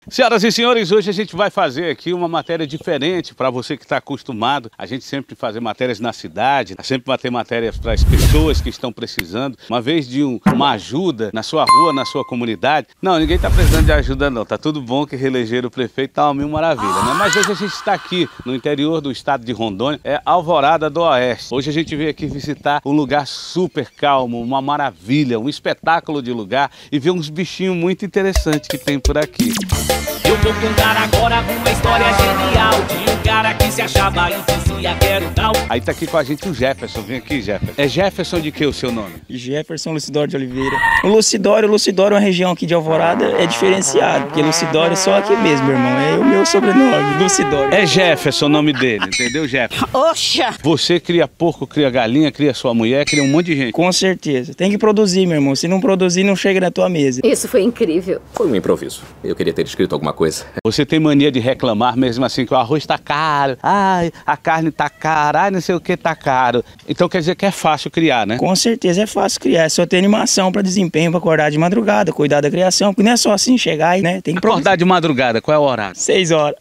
Senhoras e senhores, hoje a gente vai fazer aqui uma matéria diferente para você que está acostumado. A gente sempre fazer matérias na cidade, sempre bater matérias para as pessoas que estão precisando. Uma vez de uma ajuda na sua rua, na sua comunidade. Não, ninguém está precisando de ajuda não. Tá tudo bom que reelegeram o prefeito, tá uma mil maravilha, né? Mas hoje a gente está aqui no interior do estado de Rondônia, é Alvorada do Oeste. Hoje a gente veio aqui visitar um lugar super calmo, uma maravilha, um espetáculo de lugar e ver uns bichinhos muito interessantes que tem por aqui. Eu vou contar agora uma história genial de um cara que se achava e dizia que era o tal. Aí tá aqui com a gente o Jefferson. Vem aqui, Jefferson. É Jefferson de que o seu nome? Jefferson Lucidório de Oliveira. O Lucidório é uma região aqui de Alvorada, é diferenciado, porque Lucidório é só aqui mesmo, meu irmão. É o meu sobrenome, Lucidório. É Jefferson o nome dele, entendeu, Jefferson? Oxa! Você cria porco, cria galinha, cria sua mulher, cria um monte de gente. Com certeza. Tem que produzir, meu irmão. Se não produzir, não chega na tua mesa. Isso foi incrível. Foi um improviso. Eu queria ter escrito alguma coisa. Você tem mania de reclamar mesmo assim que o arroz tá caro, ai, a carne tá cara, ai, não sei o que tá caro. Então quer dizer que é fácil criar, né? Com certeza é fácil criar, é só ter animação para desempenho, para acordar de madrugada, cuidar da criação, porque não é só assim chegar e, né, tem que acordar de madrugada, qual é o horário? 6 horas.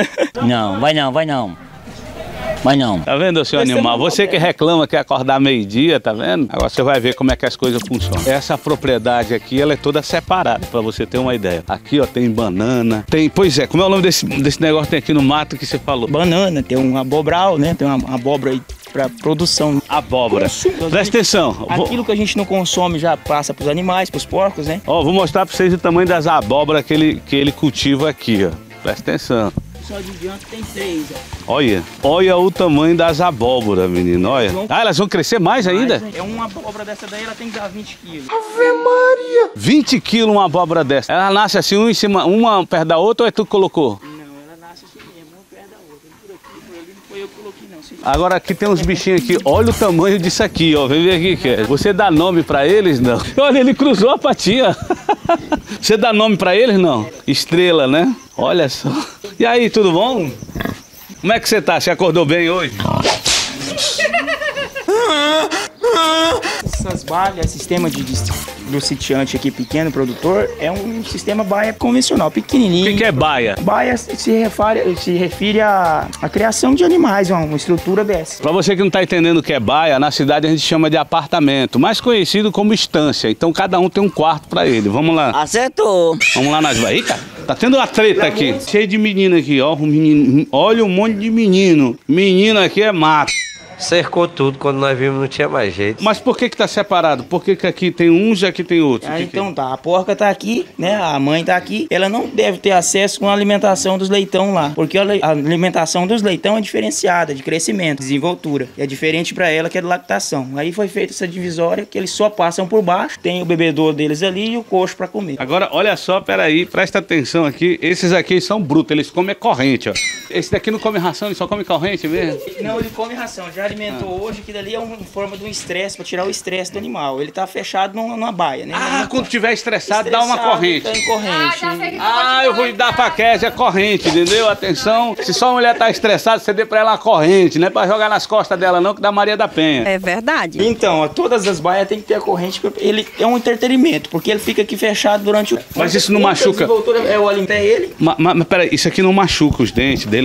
Não, vai não, vai não. Mas não. Tá vendo, seu animal? Você que reclama que acordar meio-dia, tá vendo? Agora você vai ver como é que as coisas funcionam. Essa propriedade aqui, ela é toda separada, pra você ter uma ideia. Aqui, ó, tem banana, tem... Pois é, como é o nome desse negócio que tem aqui no mato que você falou? Banana, tem um abobral, né? Tem uma abóbora aí para produção. Abóbora. Presta atenção. Aquilo que a gente não consome já passa pros animais, pros porcos, né? Ó, vou mostrar pra vocês o tamanho das abóboras que ele cultiva aqui, ó. Presta atenção. Só de diante tem 3, ó. Olha o tamanho das abóboras, menino, olha. Ah, elas vão crescer mais ainda? É uma abóbora dessa daí, ela tem que dar 20 quilos. Ave Maria! 20 quilos uma abóbora dessa. Ela nasce assim, uma perto da outra ou é tu que colocou? Não, ela nasce assim mesmo, uma perto da outra. Por aqui, por ali, não foi eu que coloquei, não. Agora aqui tem uns bichinhos aqui, olha o tamanho disso aqui, ó. Vem ver aqui, que você dá nome pra eles, não? Olha, ele cruzou a patinha. Você dá nome pra eles, não? Estrela, né? Olha só. E aí, tudo bom? Como é que você tá? Você acordou bem hoje? Essas balhas, sistema do sitiante aqui pequeno, produtor, é um sistema baia convencional, pequenininho. O que é baia? Baia se refere à criação de animais, uma estrutura dessa. Pra você que não tá entendendo o que é baia, na cidade a gente chama de apartamento, mais conhecido como estância. Então cada um tem um quarto pra ele. Vamos lá. Acertou. Vamos lá nas baias. Eita, tá tendo uma treta aqui. Cheio de menino aqui, ó. Olha um monte de menino. Menino aqui é mato. Cercou tudo, quando nós vimos não tinha mais jeito. Mas por que tá separado? Por que aqui tem uns e aqui tem outros? Então tá, a porca tá aqui, né? A mãe tá aqui. Ela não deve ter acesso com a alimentação dos leitão lá, porque a alimentação dos leitão é diferenciada, de crescimento, desenvoltura. É diferente pra ela que é de lactação. Aí foi feita essa divisória que eles só passam por baixo, tem o bebedouro deles ali e o coxo pra comer. Agora, olha só, peraí, presta atenção aqui. Esses aqui são brutos, eles comem corrente, ó. Esse daqui não come ração, ele só come corrente mesmo? Não, ele come ração, já alimentou hoje, que dali é uma forma de um estresse, para tirar o estresse do animal. Ele tá fechado numa baia, né? Quando tiver estressado, dá uma corrente. Tá em corrente. Eu vou dar pra Kézia corrente, entendeu? Atenção, se só a mulher tá estressada, você dê pra ela a corrente, não é pra jogar nas costas dela não, que dá Maria da Penha. É verdade. Então, ó, todas as baias tem que ter a corrente, ele é um entretenimento, porque ele fica aqui fechado durante o... Mas isso não machuca? É o alimento, é ele. Mas peraí, isso aqui não machuca os dentes dele?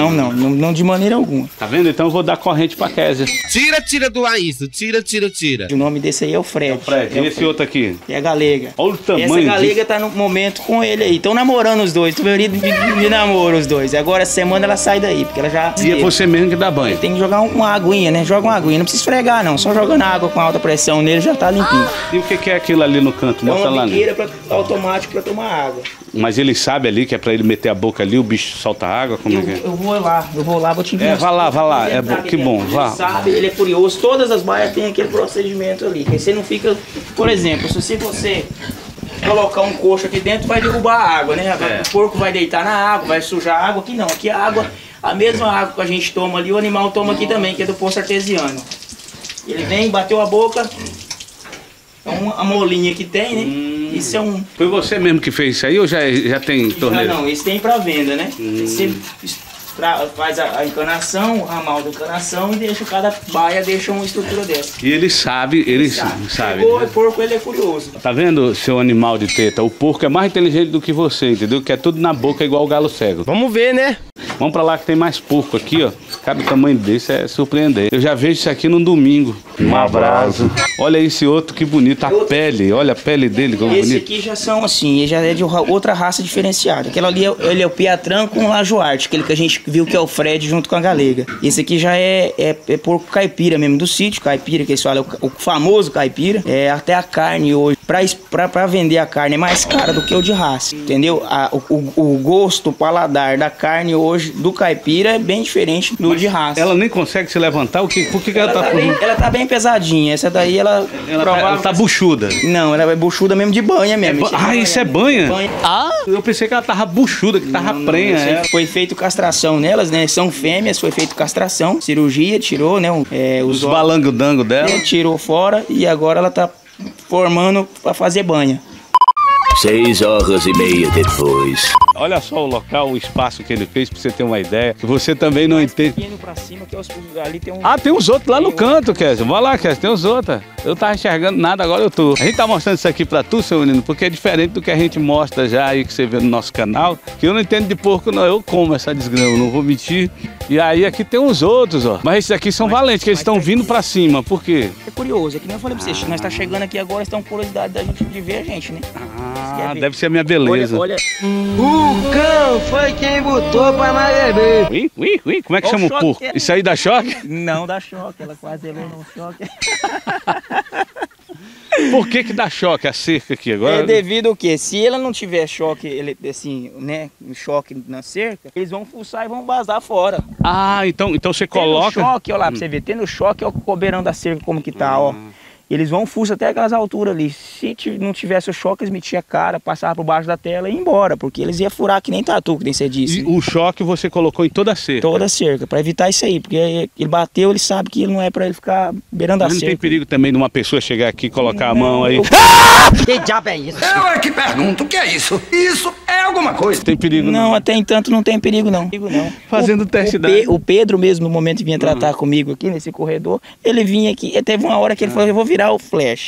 Não de maneira alguma. Tá vendo? Então eu vou dar corrente pra Kézia. Tira do ar isso, tira. O nome desse aí é o Fred. E esse outro aqui? É a galega. Olha o tamanho. Essa galega tá no momento com ele aí. Estão namorando os dois. Tô vendo de namoro os dois. Agora essa semana ela sai daí, porque ela já... E é você mesmo que dá banho? Tem que jogar uma aguinha, né? Joga uma aguinha. Não precisa esfregar, não. Só jogando água com alta pressão nele já tá limpinho. E o que é aquilo ali no canto? É uma biqueira automática pra tomar água. Mas ele sabe ali que é pra ele meter a boca ali, o bicho solta água? Como é que é? Eu vou lá, vou te ensinar. Vai lá. É bom, que bom, vá. Ele sabe, ele é curioso. Todas as baias têm aquele procedimento ali. Que você não fica... Por exemplo, se você colocar um coxo aqui dentro, vai derrubar a água, né? O porco vai deitar na água, vai sujar a água. Aqui não, aqui a água, a mesma água que a gente toma ali, o animal toma aqui também, que é do poço artesiano. Ele vem, bateu a boca, é uma molinha que tem, né? Isso é um... Foi você mesmo que fez isso aí ou já tem torneira? Não, esse tem pra venda, né? Você faz a encanação, o ramal da encanação e deixa cada baia, deixa uma estrutura dessa. E ele sabe, sabe. O porco, ele é curioso. Tá vendo, seu animal de teta? O porco é mais inteligente do que você, entendeu? Que é tudo na boca igual o galo cego. Vamos ver, né? Vamos pra lá que tem mais porco aqui, ó. Cada tamanho desse é surpreendente. Eu já vejo isso aqui no domingo. Um abraço. Olha esse outro, que bonito. A pele, olha a pele dele, como bonito. Esse aqui já são assim, ele já é de outra raça diferenciada. Aquela ali, ele é o Piatran com o Lajoarte, aquele que a gente viu que é o Fred junto com a Galega. Esse aqui já é porco caipira mesmo, do sítio, caipira, que eles falam, o famoso caipira. É, até a carne hoje, pra vender a carne é mais cara do que o de raça, entendeu? O gosto, o paladar da carne hoje do caipira é bem diferente do de raça. Ela nem consegue se levantar? Por que ela tá... Ela tá bem pesadinha, essa daí ela tá buchuda. Não, ela é buchuda mesmo de banha mesmo. Isso é banha? Ah? Eu pensei que ela tava buchuda, que tava prenha. Foi feito castração nelas, né? São fêmeas, foi feito castração, cirurgia, tirou, né? Os balango-dango dela. Tirou fora e agora ela tá formando pra fazer banha. 6h30 depois. Olha só o local, o espaço que ele fez, pra você ter uma ideia. Que você também não entende. Pra cima, que ali tem tem uns outros lá no canto, Kézio. Vai lá, Kézio, tem uns outros. Eu tava enxergando nada, agora eu tô. A gente tá mostrando isso aqui pra tu, seu menino, porque é diferente do que a gente mostra já aí, que você vê no nosso canal. Que eu não entendo de porco, não. Eu como essa desgrama, não vou mentir. E aí aqui tem uns outros, ó. Mas esses aqui são valentes, que eles estão vindo pra cima. Por quê? É curioso, é que nem eu falei pra vocês. Nós tá chegando aqui agora, estão com curiosidade da gente de ver a gente, né? Deve ser a minha beleza. Olha. O cão foi quem botou pra nós beber. Ui, como é que chama o porco? Isso aí dá choque? Não dá choque, ela quase levou no choque. Por que dá choque a cerca aqui agora? É devido ao quê? Se ela não tiver choque, assim, né, choque na cerca, eles vão fuçar e vão vazar fora. Então você coloca... Tendo choque, ó lá, pra você ver, tendo choque, ó o cobeirão da cerca como que tá, ó. Eles vão fuçar até aquelas alturas ali. Se não tivesse o choque, eles metiam a cara, passavam por baixo da tela e ia embora, porque eles iam furar que nem tatu, que nem você disse. E o choque você colocou em toda a cerca? Toda a cerca, pra evitar isso aí, porque ele bateu, ele sabe que não é pra ele ficar beirando a cerca. Não tem perigo também de uma pessoa chegar aqui e colocar a mão aí? Que diabo é isso? Eu é que pergunto, o que é isso? Isso é alguma coisa? Tem perigo não? Até entanto não tem perigo não. Fazendo teste o Pedro mesmo, no momento que vinha tratar comigo aqui nesse corredor, ele vinha aqui, teve uma hora que ele falou, eu vou virar o flash.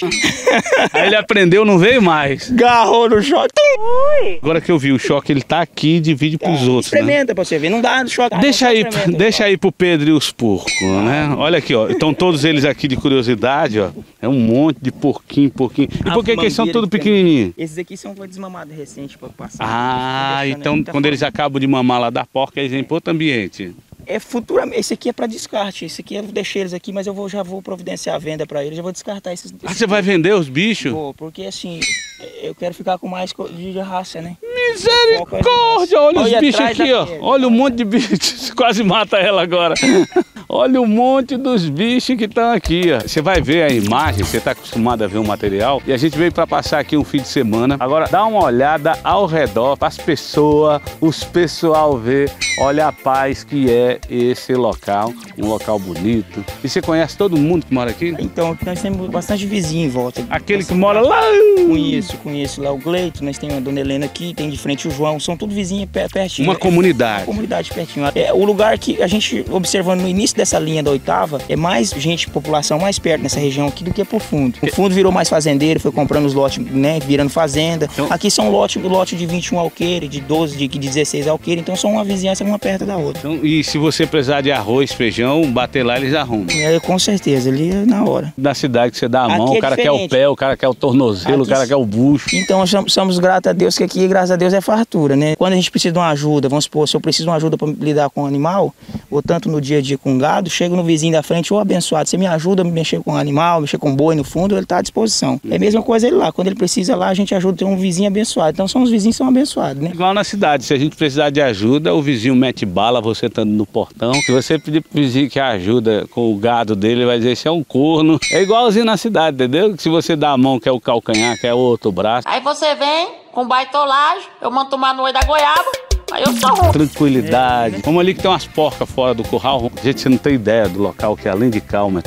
Aí ele aprendeu, não veio mais. Garrou no choque. Agora que eu vi o choque, ele tá aqui e divide pros outros. Experimenta, né? Pra você ver, não dá choque. Deixa aí pro Pedro e os porcos, né? Olha aqui, ó. Estão todos eles aqui de curiosidade, ó. É um monte de porquinho. E por que eles são tudo pequenininhos? Esses aqui são desmamados recentes pra passar. Então quando eles acabam de mamar lá da porca, eles vêm para outro ambiente. Futuramente, esse aqui é para descarte, esse aqui eu deixei eles aqui, mas eu já vou providenciar a venda para eles, já vou descartar esses. Você vai vender os bichos? Vou, porque assim, eu quero ficar com mais de raça, né? Misericórdia, olha os bichos aqui, ó. Olha um monte de bichos, quase mata ela agora. Olha um monte dos bichos que estão aqui, ó. Você vai ver a imagem, você está acostumado a ver o material, e a gente veio para passar aqui um fim de semana. Agora dá uma olhada ao redor, para as pessoas, os pessoal ver, olha a paz que é esse local, um local bonito. E você conhece todo mundo que mora aqui? Então, nós temos bastante vizinho em volta. Aquele que mora lá? Conheço lá o Gleito, nós temos a Dona Helena aqui, tem de frente o João, são tudo vizinhos pertinho. Uma comunidade. Uma comunidade pertinho. O lugar que a gente, observando no início dessa linha da 8ª, é mais gente, população mais perto nessa região aqui do que pro fundo. O fundo virou mais fazendeiro, foi comprando os lotes, né, virando fazenda. Então, aqui são lote de 21 alqueires, de 12, de 16 alqueires, então são uma vizinhança uma perto da outra. Então, e se você precisar de arroz, feijão, bater lá, eles arrumam? Com certeza, ali é na hora. Da cidade que você dá a mão, o cara quer o pé, o cara quer o tornozelo, o cara quer o bucho. Então nós somos gratos a Deus, que aqui, graças a Deus, é fartura, né? Quando a gente precisa de uma ajuda, vamos supor, se eu preciso de uma ajuda para lidar com o animal, ou tanto no dia a dia com gado, chego no vizinho da frente, ô abençoado, você me ajuda a mexer com o animal, mexer com boi no fundo, ele está à disposição. É a mesma coisa ele lá, quando ele precisa lá, a gente ajuda, tem um vizinho abençoado. Então os vizinhos são abençoados, né? Igual na cidade, se a gente precisar de ajuda, o vizinho mete bala, você estando no portão. Se você pedir pro vizinho que ajuda com o gado dele, ele vai dizer, isso é um corno. É igualzinho na cidade, entendeu? Se você dá a mão, quer o calcanhar, quer o outro braço. Aí você vem com baitolagem, eu mando tomar no olho da goiaba. Aí eu sou tranquilidade. Vamos ali que tem umas porcas fora do curral. Gente, você não tem ideia do local que além de calma, é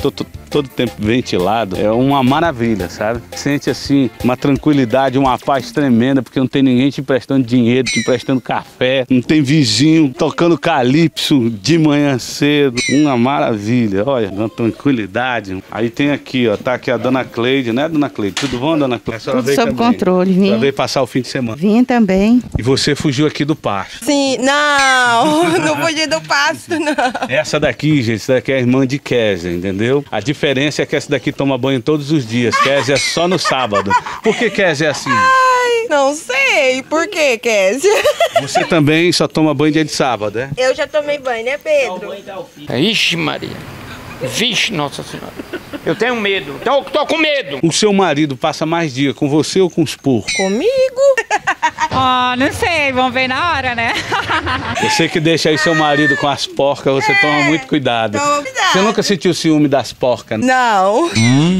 todo o tempo ventilado, é uma maravilha, sabe? Sente assim uma tranquilidade, uma paz tremenda, porque não tem ninguém te emprestando dinheiro, te emprestando café, não tem vizinho tocando calypso de manhã cedo. Uma maravilha, olha, uma tranquilidade. Aí tem aqui, ó, tá aqui a dona Cleide, né, dona Cleide? Tudo bom, dona Cleide? Tudo sob controle, vim. Ela veio passar o fim de semana. Vim também. E você fugiu aqui do pasto. Sim, não fugi do pasto, não. Essa daqui, gente, essa daqui é a irmã de Kézia, entendeu? A diferença é que essa daqui toma banho todos os dias. Kézia é só no sábado. Por que Kézia é assim? Ai, não sei. Por que, Kézia? Você também só toma banho dia de sábado, é? Eu já tomei banho, né, Pedro? Ixi, Maria. Vixe, Nossa Senhora. Eu tenho medo. Tô com medo. O seu marido passa mais dia com você ou com os porcos? Comigo? Não sei, vamos ver na hora, né? Você que deixa aí seu marido com as porcas, você toma muito cuidado. Você nunca sentiu ciúme das porcas? Não.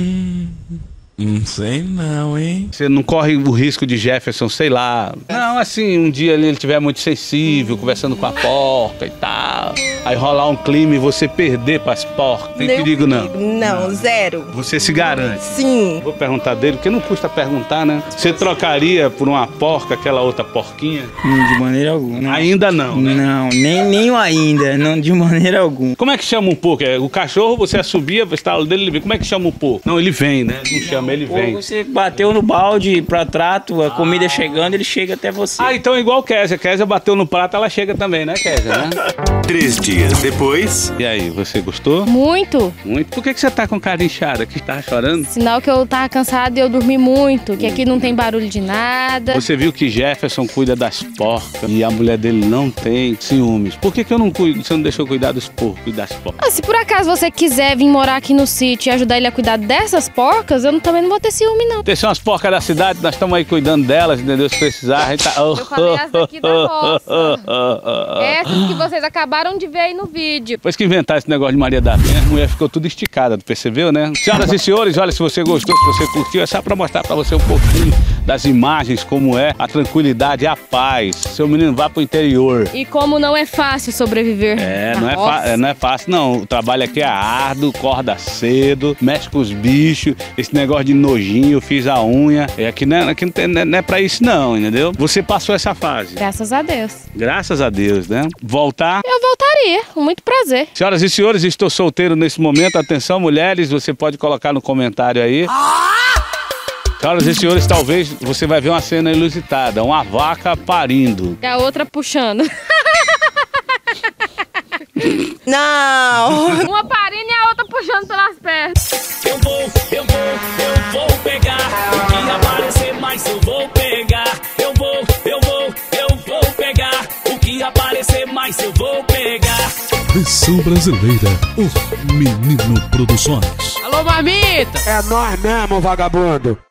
Não sei não, hein? Você não corre o risco de Jefferson, sei lá. Não, assim, um dia ele estiver muito sensível, conversando com a porca e tal. Aí rolar um clima e você perder pras porcas. Tem perigo não? Não, zero. Você se garante? Sim. Vou perguntar dele, porque não custa perguntar, né? Você trocaria por uma porca aquela outra porquinha? De maneira alguma. Ainda não, né? Não, nem ainda, não de maneira alguma. Como é que chama um porco? O cachorro, você assobia, o estalo dele, ele vem. Como é que chama um porco? Não, ele vem, né? Não chama, ele vem. Você bateu no balde pra trato, a comida chegando, ele chega até você. Ah, então é igual Kézia. Kézia bateu no prato, ela chega também, né, Kézia, né? 3 dias depois. E aí, você gostou? Muito. Muito. Por que você tá com cara inchada? Que tava chorando? Sinal que eu tava cansada e eu dormi muito, que aqui não tem barulho de nada. Você viu que Jefferson cuida das porcas e a mulher dele não tem ciúmes. Por que eu não cuido? Você não deixou cuidar dos porcos e das porcas? Se por acaso você quiser vir morar aqui no sítio e ajudar ele a cuidar dessas porcas, eu também não vou ter ciúme, não. Tem umas porcas da cidade, nós estamos aí cuidando delas, entendeu? Se precisar, a gente tá... Eu falei as daqui da roça. Essas que vocês acabaram de ver aí no vídeo. Depois que inventaram esse negócio de Maria da Penha, a mulher ficou tudo esticada, percebeu, né? Senhoras e senhores, olha, se você gostou, se você curtiu, é só pra mostrar pra você um pouquinho das imagens, como é a tranquilidade e a paz. Seu menino vá pro interior. E como não é fácil sobreviver. Não é fácil, não. O trabalho aqui é árduo, acorda cedo, mexe com os bichos, esse negócio de nojinho, fiz a unha. Aqui não é pra isso não, entendeu? Você passou essa fase. Graças a Deus. Graças a Deus, né? Voltar? Eu voltaria, com muito prazer. Senhoras e senhores, estou solteiro nesse momento. Atenção, mulheres, você pode colocar no comentário aí. Senhoras e senhores, talvez você vai ver uma cena inusitada. Uma vaca parindo. E a outra puxando. Não. Uma parindo e a outra puxando pelas pernas. Eu vou pegar o que aparecer, mas eu vou pegar. Eu vou pegar o que aparecer, mas eu vou pegar. Versão brasileira, o Menino Produções. Alô, mamita! É nós mesmo, vagabundo!